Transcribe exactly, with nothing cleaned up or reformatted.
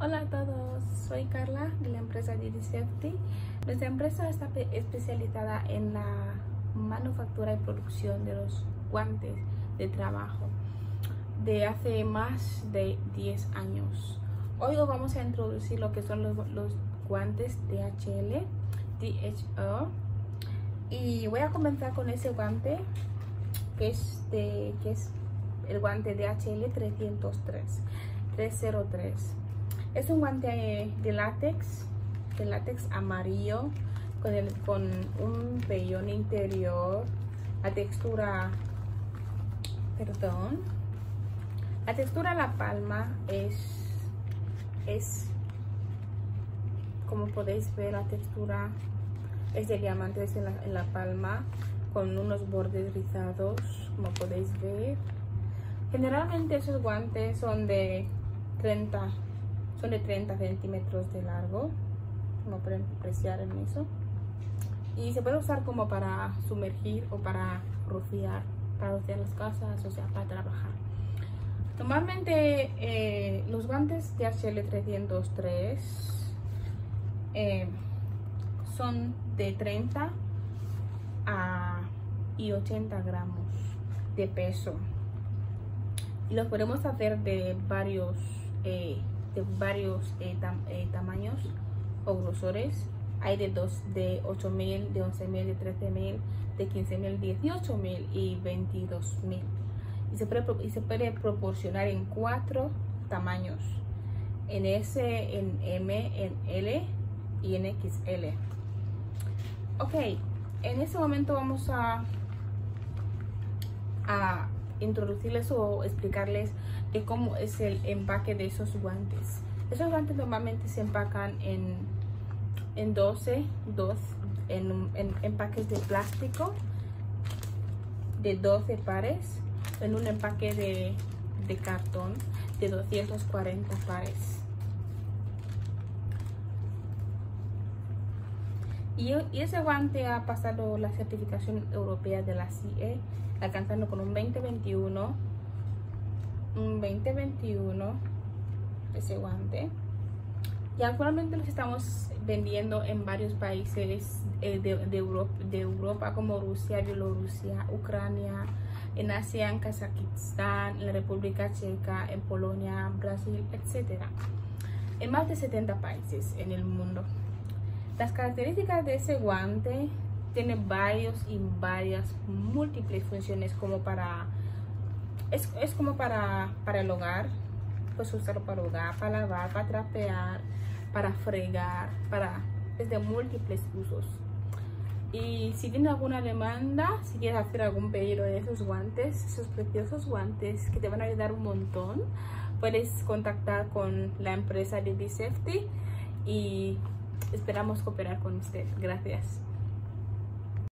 Hola a todos, soy Carla de la empresa D D Safety. Nuestra empresa está especializada en la manufactura y producción de los guantes de trabajo de hace más de diez años. Hoy os vamos a introducir lo que son los, los guantes D H L, D H O, y voy a comenzar con ese guante que es, de, que es el guante D H L trescientos tres. Es un guante de látex, de látex amarillo, con, el, con un vellón interior, la textura, perdón, la textura de la palma es, es, como podéis ver, la textura es de diamantes en la, en la palma, con unos bordes rizados, como podéis ver. Generalmente esos guantes son de treinta son de treinta centímetros de largo, como pueden apreciar en eso, y se puede usar como para sumergir o para rociar, para rociar las casas, o sea, para trabajar. Normalmente eh, los guantes D H L trescientos tres eh, son de treinta a ochenta gramos de peso, y los podemos hacer de varios eh, de varios eh, tam eh, tamaños o grosores. Hay de dos, de ocho mil, de once mil, de trece mil, de quince mil, dieciocho mil y veintidós mil, y se puede y se puede proporcionar en cuatro tamaños: en S, en M, en L y en X L. Ok, en este momento vamos a a introducirles o explicarles de cómo es el empaque de esos guantes. Esos guantes normalmente se empacan en, en doce, dos, en, en empaques de plástico de doce pares, en un empaque de, de cartón de doscientos cuarenta pares. Y, y ese guante ha pasado la certificación europea de la C I E, alcanzando con un veinte veintiuno, un veinte veintiuno ese guante, y actualmente los estamos vendiendo en varios países eh, de, de, Europa, de Europa, como Rusia, Bielorrusia, Ucrania, en Asia, en Kazajistán, en la República Checa, en Polonia, Brasil, etcétera, en más de setenta países en el mundo. Las características de ese guante tienen varios y varias múltiples funciones, como para es, es como para, para el hogar. Puedes usarlo para el hogar, para lavar, para trapear, para fregar, para es de múltiples usos. Y si tienes alguna demanda, si quieres hacer algún pedido de esos guantes, esos preciosos guantes que te van a ayudar un montón, puedes contactar con la empresa D D Safety y esperamos cooperar con usted. Gracias.